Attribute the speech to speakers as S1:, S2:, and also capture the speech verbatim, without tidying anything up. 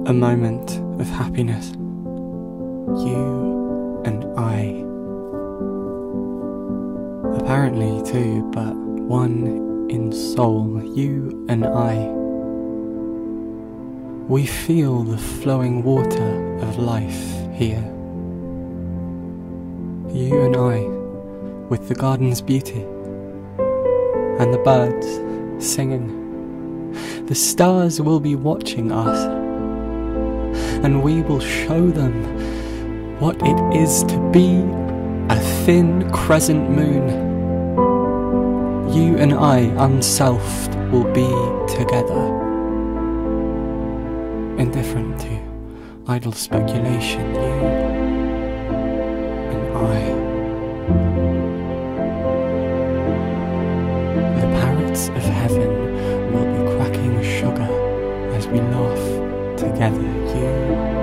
S1: A moment of happiness. You and I. Apparently two, but one in soul. You and I. We feel the flowing water of life here. You and I, with the garden's beauty, and the birds singing. The stars will be watching us, and we will show them what it is to be a thin crescent moon. You and I, unselfed, will be together, indifferent to idle speculation. You and I. The parrots of heaven will be cracking sugar as we laugh together. You